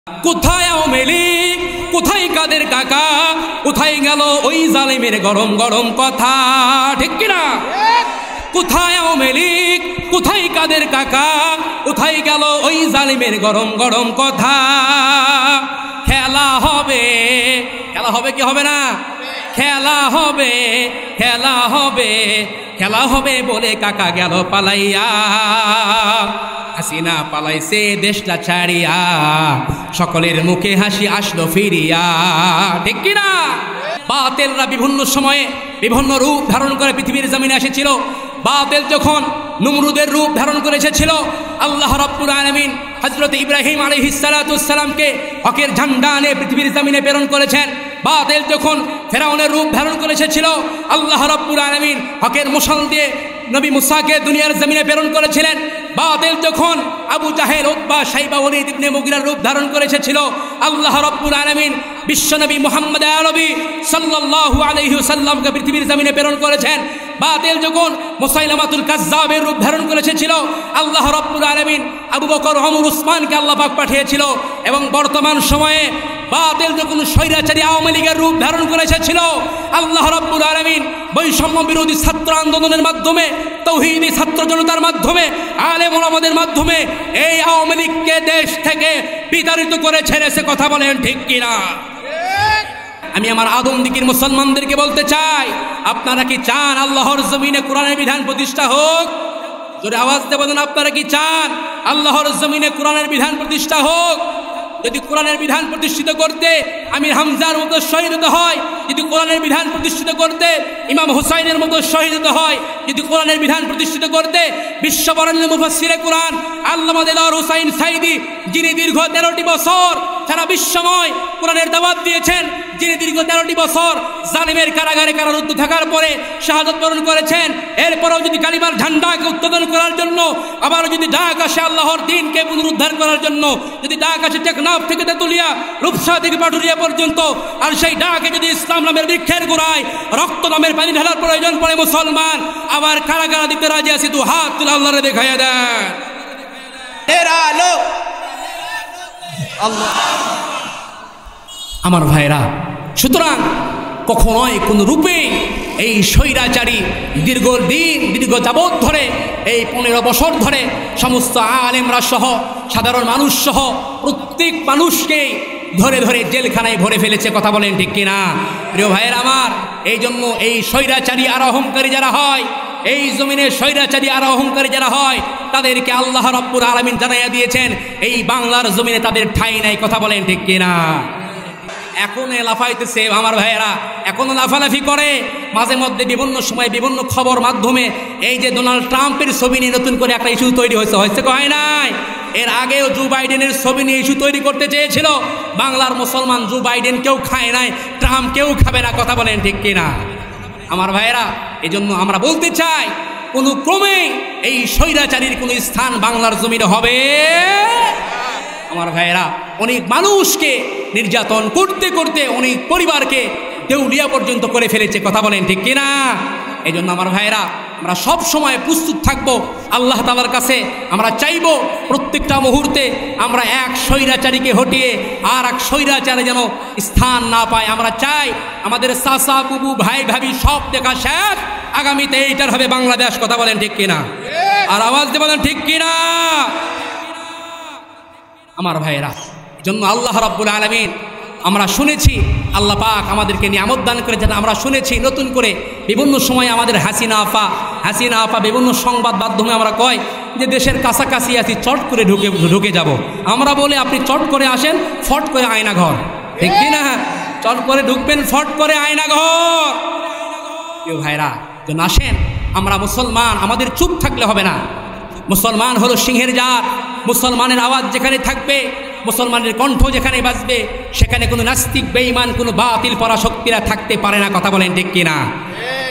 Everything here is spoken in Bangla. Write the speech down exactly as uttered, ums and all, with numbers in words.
কোথায় আওয়ামী লীগ, কোথায় কাদের কাকা, কোথায় গেল ওই জালিমের গরম গরম কথা, ঠিক কিনা? কোথায় আওয়ামী লীগ, কোথায় কাদের কাকা, কোথায় গেল ওই জালিমের গরম গরম কথা? খেলা হবে, খেলা হবে কি হবে না? খেলা হবে, খেলা হবে, খেলা হবে বলে কাকা গেল পালাইয়া। হাসিনা পালাইছে দেশটা ছাড়িয়া, সকলের মুখে হাসি আসলো ফিরিয়া, ঠিক কিনা? বাতিলরা বিভিন্ন সময়ে বিভিন্ন রূপ ধারণ করে পৃথিবীর জমিনে এসেছিল। বাতিল যখন নমরুদের রূপ ধারণ করে এসেছিল, আল্লাহ রাব্বুল আলামিন হযরত ইব্রাহিম আলাইহিস সালাতু ওয়াস সালামকে হকের ঝান্ডা নিয়ে পৃথিবীর জমিনে প্রেরণ করেছেন। বাতিল যখন ফেরাউনের রূপ ধারণ করে এসেছিল, আল্লাহ রাব্বুল আলামিন হকের মশাল দিয়ে নবী মুসাকে দুনিয়ার জমিনে প্রেরণ করেছিলেন। বাতিল যখন আবু জাহেল, উতবা, শাইবা, ওয়ালিদ ইবনে মুগিরার রূপ ধারণ করে এসেছিল, আল্লাহ রাব্বুল আলামিন বিশ্বনবী মুহাম্মদ আরবি সাল্লাল্লাহু আলাইহি ওয়াসাল্লামকে পৃথিবীর জমিনে প্রেরণ করেছেন। বাতিল যখন মুসাইলামাতুল কাজ্জাবের রূপ ধারণ করে এসেছিল, আল্লাহ রাব্বুল আলামিন আবু বকর, ওমর, উসমানকে আল্লাহ পাক পাঠিয়েছিল। এবং বর্তমান সময়ে বাতিল যখন স্বৈরাচারী আওয়ামী লীগের রূপ ধারণ করে এসেছিল, আল্লাহ রাব্বুল আলামিন বৈষম্য বিরোধী ছাত্র আন্দোলনের মাধ্যমে, তৌহিদি ছাত্র জনতার মাধ্যমে, আলেম ওলামাদের মাধ্যমে এই আওয়ামী লীগকে দেশ থেকে বিতাড়িত করে ছেড়েছে। কথা বলেন ঠিক কিনা? আমি আমার আদমদিগির মুসলমানদেরকে বলতে চাই, আপনারা কি চান আল্লাহর জমিনে কোরআনের বিধান প্রতিষ্ঠা হোক? যদি আওয়াজ দিয়ে বলেন, আপনারা কি চান আল্লাহর জমিনে কোরআনের বিধান প্রতিষ্ঠা হোক? যদি কোরআনের বিধান প্রতিষ্ঠিত করতে আমির হামজার মতো শহীদ হতে হয়, যদি কোরআনের বিধান প্রতিষ্ঠিত করতে ইমাম হুসাইনের মতো শহীদ হতে হয়, যদি কোরআনের বিধান প্রতিষ্ঠিত করতে বিশ্ববরেণ্য মুফাসসিরে কোরআন আল্লামা দেলোয়ার হোসাইন সাঈদী, যিনি দীর্ঘ তেরোটি বছর সারা বিশ্বময় কোরআনের দাওয়াত দিয়েছেন, যিনি দীর্ঘ তেরোটি বছর জালিমের কারাগারে কারারুদ্ধ থাকার পরে শাহাদাত বরণ করেছেন, এরপরেও যদি কালিমার ঝান্ডাকে উত্তোলন করার জন্য, আবারও যদি ডাক আসে আল্লাহর দ্বীনকে পুনরুদ্ধার করার জন্য, যদি ডাক আসে টেকনাফ থেকে তেতুলিয়া, রূপসা থেকে পাটুরিয়া পর্যন্ত, আর সেই ডাকে যদি ইসলাম নামের বৃক্ষের গোড়ায় রক্ত নামের পানি ঢালার প্রয়োজন পড়ে, মুসলমান আবার কারাগার দিতে রাজি আছি, দু হাত তুলে আল্লাহরে দেখাইয়া দেন। আমার ভাইরা, সুতরাং কখনোই কোন রূপে এই স্বৈরাচারী দীর্ঘদিন দীর্ঘ যাবৎ ধরে এই পনেরো বছর ধরে সমস্ত আলেমরা সহ সাধারণ মানুষ সহ প্রত্যেক মানুষকে ধরে ধরে জেলখানায় ভরে ফেলেছে। কথা বলেন ঠিক কিনা? প্রিয় ভাইয়ের আমার, এই জন্য এই স্বৈরাচারী আর অহংকারী যারা হয়, এই জমিনে স্বৈরাচারী আর অহংকারী যারা হয়, তাদেরকে আল্লাহ রাব্বুল আলামিন জানাইয়া দিয়েছেন এই বাংলার জমিনে তাদের ঠাঁই নাই। কথা বলেন ঠিক কিনা? এখনো লাফাইতেছে আমার ভাইয়েরা, এখনো লাফালাফি করে। মাঝে মধ্যে বিভিন্ন সময় বিভিন্ন খবর মাধ্যমে এই যে ডোনাল্ড ট্রাম্পের ছবি নিয়ে নতুন করে একটা ইস্যু তৈরি হয়েছে, হয়েছে হয় নাই? এর আগেও জো বাইডেনের ছবি নিয়ে ইস্যু তৈরি করতে চেয়েছিল। বাংলার মুসলমান জো বাইডেন কেউ খায় নাই, ট্রাম্প কেউ খাবে না। কথা বলেন ঠিক কিনা আমার ভাইয়েরা? এই জন্য আমরা বলতে চাই, কোনো ক্রমে এই স্বৈরাচারীর কোনো স্থান বাংলার জমিনে হবে। আমার ভাইয়েরা, অনেক মানুষকে নির্যাতন করতে করতে অনেক পরিবারকে দেউলিয়া পর্যন্ত করে ফেলেছে। কথা বলেন ঠিক কিনা? এই জন্য আমার ভাইয়েরা, আমরা সব সময় প্রস্তুত থাকব আল্লাহ তাআলার কাছে। আমরা চাইব প্রত্যেকটা মুহূর্তে আমরা এক স্বৈরাচারীকে হটিয়ে আর এক স্বৈরাচারে যেন স্থান না পায়। আমরা চাই আমাদের চাচা, বুবু, ভাই, ভাবি সব দেখা শেষ, আগামীতে এইটার হবে বাংলাদেশ। কথা বলেন ঠিক কিনা? আর আওয়াজ দিয়ে বলেন ঠিক কিনা আমার ভাইয়েরা? জন্য আল্লাহ রাব্বুল আলামিন, আমরা শুনেছি আল্লাহ পাক আমাদেরকে নিয়ামত দান করেছেন। আমরা শুনেছি নতুন করে বিভিন্ন সময় আমাদের হাসিনা আপা হাসিনা আপা বিভিন্ন সংবাদ মাধ্যমে আমরা কয় যে দেশের কাছাকাছি আছি, চট করে ঢুকে ঢুকে যাব। আমরা বলে আপনি চট করে আসেন, ফট করে আয়না ঘর, ঠিক কিনা? চট করে ঢুকবেন, ফট করে আয়না ঘর। কেউ ভাইরা যেন আসেন, আমরা মুসলমান, আমাদের চুপ থাকলে হবে না। মুসলমান হলো সিংহের জাত। মুসলমানের আওয়াজ যেখানে থাকবে, মুসলমানের কণ্ঠ যেখানে বাজবে, সেখানে কোনো নাস্তিক, বেঈমান, কোনো বাতিল পরাশক্তিরা থাকতে পারে না। কথা বলেন ঠিক কিনা?